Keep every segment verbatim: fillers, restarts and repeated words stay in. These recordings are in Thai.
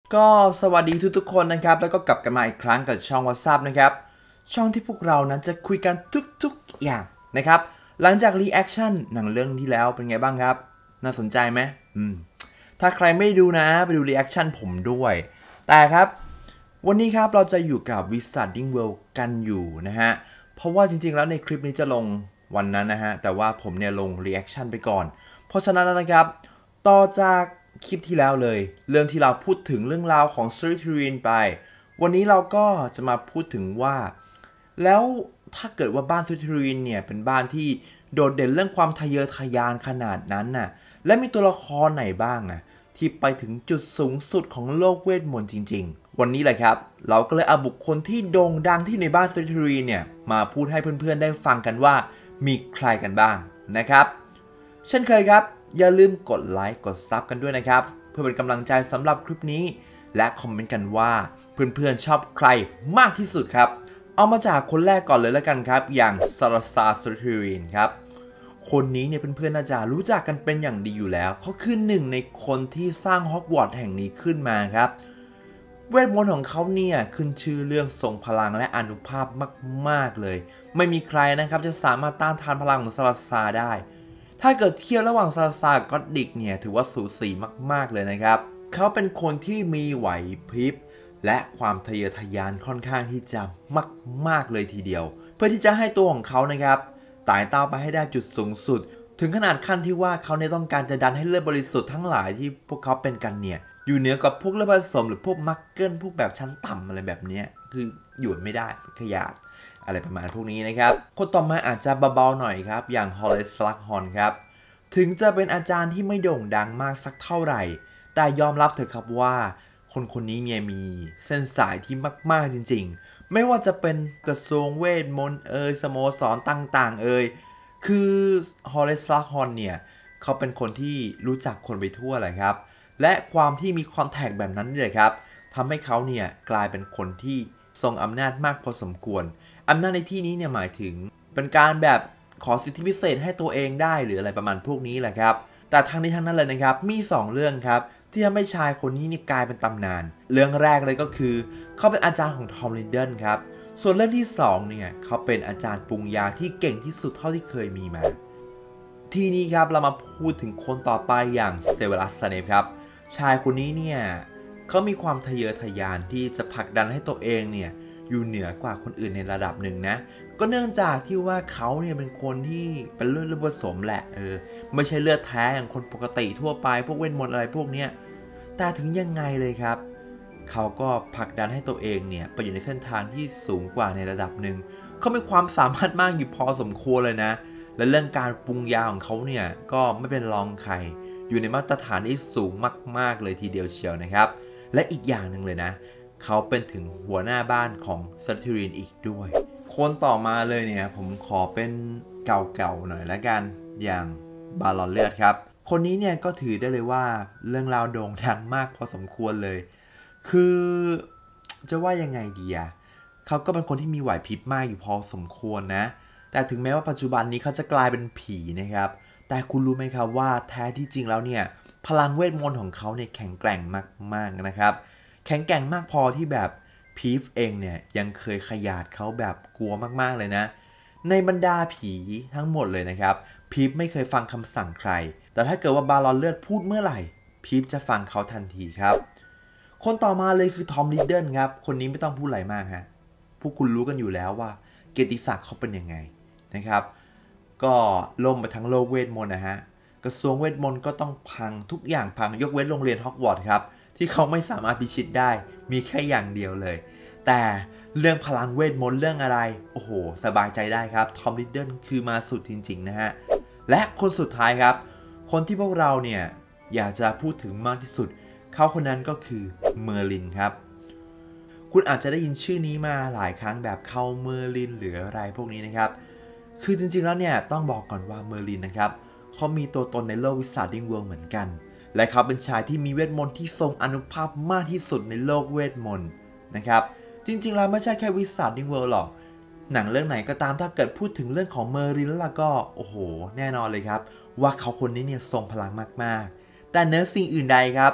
ก็สวัสดีทุกๆคนนะครับแล้วก็กลับกันมาอีกครั้งกับช่อง WhatsApp นะครับช่องที่พวกเรานั้นจะคุยกันทุกๆอย่างนะครับหลังจากรีแอคชั่นหนังเรื่องที่แล้วเป็นไงบ้างครับน่าสนใจไหมอืมถ้าใครไม่ดูนะไปดูรีแอคชั่นผมด้วยแต่ครับวันนี้ครับเราจะอยู่กับ Wizarding World กันอยู่นะฮะเพราะว่าจริงๆแล้วในคลิปนี้จะลงวันนั้นนะฮะแต่ว่าผมเนี่ยลงรีแอคชั่นไปก่อนเพราะฉะนั้นนะครับต่อจากคลิปที่แล้วเลยเรื่องที่เราพูดถึงเรื่องราวของ Slytherin ไปวันนี้เราก็จะมาพูดถึงว่าแล้วถ้าเกิดว่าบ้าน Slytherin เนี่ยเป็นบ้านที่โดดเด่นเรื่องความทะเยอทะยานขนาดนั้นน่ะและมีตัวละครไหนบ้างอะที่ไปถึงจุดสูงสุดของโลกเวทมนต์จริงๆวันนี้แหละครับเราก็เลยเอาบุคคลที่โด่งดังที่ในบ้าน Slytherin เนี่ยมาพูดให้เพื่อนๆได้ฟังกันว่ามีใครกันบ้างนะครับเช่นเคยครับอย่าลืมกดไลค์กดซับกันด้วยนะครับเพื่อเป็นกำลังใจสำหรับคลิปนี้และคอมเมนต์กันว่าเพื่อนๆชอบใครมากที่สุดครับเอามาจากคนแรกก่อนเลยแล้วกันครับอย่างซาราซาสลิธีรินครับคนนี้เนี่ยเพื่อนๆน่าจะรู้จักกันเป็นอย่างดีอยู่แล้วเขาคือหนึ่งในคนที่สร้างฮอกวอตส์แห่งนี้ขึ้นมาครับเวทมนต์ของเขาเนี่ยขึ้นชื่อเรื่องทรงพลังและอานุภาพมากๆเลยไม่มีใครนะครับจะสามารถต้านทานพลังของซาราซาได้ถ้าเกิดเทียบระหว่างซาราซากับก็อดดิกเนี่ยถือว่าสูสีมากๆเลยนะครับเขาเป็นคนที่มีไหวพริบและความทะเยอทะยานค่อนข้างที่จะมากๆเลยทีเดียวเพื่อที่จะให้ตัวของเขานะครับไต่เต้าไปให้ได้จุดสูงสุดถึงขนาดขั้นที่ว่าเขาเนี่ยต้องการจะดันให้เลือดบริสุทธิ์ทั้งหลายที่พวกเขาเป็นกันเนี่ยอยู่เหนือกับพวกเลือดผสมหรือพวกมักเกิลพวกแบบชั้นต่ำอะไรแบบนี้คืออยู่ไม่ได้ขยาดอะไรประมาณพวกนี้นะครับคนต่อมาอาจจะเบาๆหน่อยครับอย่างฮอลเลสลักฮอนครับถึงจะเป็นอาจารย์ที่ไม่โด่งดังมากสักเท่าไหร่แต่ยอมรับเถอะครับว่าคนคนนี้เนี่ยมีเส้นสายที่มากๆจริงๆไม่ว่าจะเป็นกระทรวงเวทมนต์เอ่ยสโมสรต่างๆเอ่ยคือฮอลเลสลักฮอนเนี่ยเขาเป็นคนที่รู้จักคนไปทั่วเลยครับและความที่มีคอนแทคแบบนั้นนี่แหละครับทำให้เขาเนี่ยกลายเป็นคนที่ทรงอำนาจมากพอสมควรอำนาจในที่นี้เนี่ยหมายถึงเป็นการแบบขอสิทธิพิเศษให้ตัวเองได้หรืออะไรประมาณพวกนี้แหละครับแต่ทั้งนี้ทั้งนั้นเลยนะครับมีสองเรื่องครับที่ทำให้ชายคนนี้นี่กลายเป็นตำนานเรื่องแรกเลยก็คือเขาเป็นอาจารย์ของทอมลินเดนครับส่วนเรื่องที่สองเนี่ยเขาเป็นอาจารย์ปรุงยาที่เก่งที่สุดเท่าที่เคยมีมาทีนี้ครับเรามาพูดถึงคนต่อไปอย่างเซเวรัส สเนปครับชายคนนี้เนี่ยเขามีความทะเยอทะยานที่จะผลักดันให้ตัวเองเนี่ยอยู่เหนือกว่าคนอื่นในระดับหนึ่งนะก็เนื่องจากที่ว่าเขาเนี่ยเป็นคนที่เป็นเลือดเลือดผสมแหละเออไม่ใช่เลือดแท้อย่างคนปกติทั่วไปพวกเวทมนต์อะไรพวกเนี้ยแต่ถึงยังไงเลยครับเขาก็ผลักดันให้ตัวเองเนี่ยไปอยู่ในเส้นทางที่สูงกว่าในระดับหนึ่งเขามีความสามารถมากอยู่พอสมควรเลยนะและเรื่องการปรุงยาของเขาเนี่ยก็ไม่เป็นรองใครอยู่ในมาตรฐานที่สูงมากๆเลยทีเดียวเชียวนะครับและอีกอย่างหนึ่งเลยนะเขาเป็นถึงหัวหน้าบ้านของสลิธีรินอีกด้วยคนต่อมาเลยเนี่ยผมขอเป็นเก่าๆหน่อยละกันอย่างบาลอนเลือดครับคนนี้เนี่ยก็ถือได้เลยว่าเรื่องราวโด่งดังมากพอสมควรเลยคือจะว่ายังไงดีอะเขาก็เป็นคนที่มีไหวพริบมากอยู่พอสมควรนะแต่ถึงแม้ว่าปัจจุบันนี้เขาจะกลายเป็นผีนะครับแต่คุณรู้ไหมครับว่าแท้ที่จริงแล้วเนี่ยพลังเวทมนต์ของเขาเนี่ยแข็งแกร่งมากๆนะครับแข็งแกร่งมากพอที่แบบพีฟเองเนี่ยยังเคยขยาดเขาแบบกลัวมากๆเลยนะในบรรดาผีทั้งหมดเลยนะครับพีฟไม่เคยฟังคำสั่งใครแต่ถ้าเกิดว่าบาลอนเลือดพูดเมื่อไหร่พีฟจะฟังเขาทันทีครับคนต่อมาเลยคือทอม ริดเดิลครับคนนี้ไม่ต้องพูดอะไรมากฮะพวกคุณรู้กันอยู่แล้วว่าเกียรติศักดิ์เขาเป็นยังไงนะครับก็ล่มไปทั้งโลกเวทมนต์นะฮะกระทรวงเวทมนต์ก็ต้องพังทุกอย่างพังยกเว้นโรงเรียนฮอกวอตส์ครับที่เขาไม่สามารถพิชิตได้มีแค่อย่างเดียวเลยแต่เรื่องพลังเวทมนต์เรื่องอะไรโอ้โหสบายใจได้ครับทอม ริดเดิลคือมาสุดจริงๆนะฮะและคนสุดท้ายครับคนที่พวกเราเนี่ยอยากจะพูดถึงมากที่สุดเขาคนนั้นก็คือเมอร์ลินครับคุณอาจจะได้ยินชื่อนี้มาหลายครั้งแบบเขาเมอร์ลินหรืออะไรพวกนี้นะครับคือจริงๆแล้วเนี่ยต้องบอกก่อนว่าเมอร์ลินนะครับเขามีตัวตนในโลกวิสาดิงเวิลด์เหมือนกันและเขาเป็นชายที่มีเวทมนต์ที่ทรงอานุภาพมากที่สุดในโลกเวทมนต์นะครับจริงๆแล้วไม่ใช่แค่วิสาดิงเวิลด์หรอกหนังเรื่องไหนก็ตามถ้าเกิดพูดถึงเรื่องของเมอร์ลินแล้วก็โอ้โหแน่นอนเลยครับว่าเขาคนนี้เนี่ยทรงพลังมากๆแต่เนื้อสิ่งอื่นใดครับ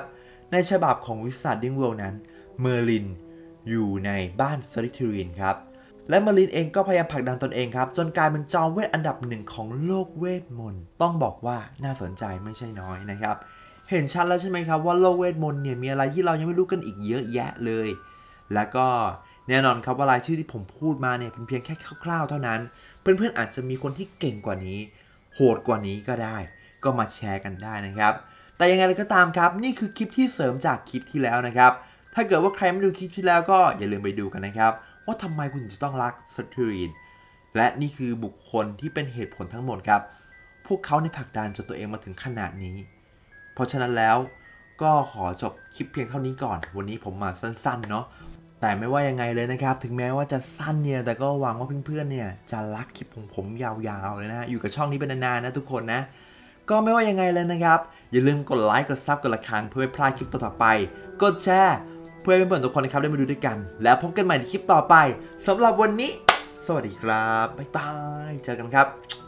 ในฉบับของวิสัทดิ้งเวิลด์นั้นเมอร์ลินอยู่ในบ้านสลิธีรินครับและเมอร์ลินเองก็พยายามผลักดันตนเองครับจนกลายเป็นจอมเวทอันดับหนึ่งของโลกเวทมนต์ต้องบอกว่าน่าสนใจไม่ใช่น้อยนะครับเห็นชัดแล้วใช่ไหมครับว่าโลกเวทมนต์เนี่ยมีอะไรที่เรายังไม่รู้กันอีกเยอะแยะเลยแล้วก็แน่นอนครับว่ารายชื่อที่ผมพูดมาเนี่ยเป็นเพียงแค่คร่าวๆเท่านั้นเพื่อนๆอาจจะมีคนที่เก่งกว่านี้โหดกว่านี้ก็ได้ก็มาแชร์กันได้นะครับแต่ยังไงเลยก็ตามครับนี่คือคลิปที่เสริมจากคลิปที่แล้วนะครับถ้าเกิดว่าใครไม่ดูคลิปที่แล้วก็อย่าลืมไปดูกันนะครับว่าทำไมคุณจะต้องรักสลิธีรินและนี่คือบุคคลที่เป็นเหตุผลทั้งหมดครับพวกเขาในผลักดันจนตัวเองมาถึงขนาดนี้เพราะฉะนั้นแล้วก็ขอจบคลิปเพียงเท่านี้ก่อนวันนี้ผมมาสั้นๆเนาะแต่ไม่ว่ายังไงเลยนะครับถึงแม้ว่าจะสั้นเนี่ยแต่ก็หวังว่าเพื่อนๆเนี่ยจะรักคลิปของผมยาวๆเลยนะอยู่กับช่องนี้เป็นนานๆนะทุกคนนะก็ไม่ว่ายังไงเลยนะครับอย่าลืมกดไลค์กดซับกดระฆังเพื่อไม่พลาดคลิปต่อๆไปกดแชร์เพื่อให้เพื่อนๆทุกคนนะครับได้มาดูด้วยกันแล้วพบกันใหม่ในคลิปต่อไปสำหรับวันนี้สวัสดีครับบ๊ายบายเจอกันครับ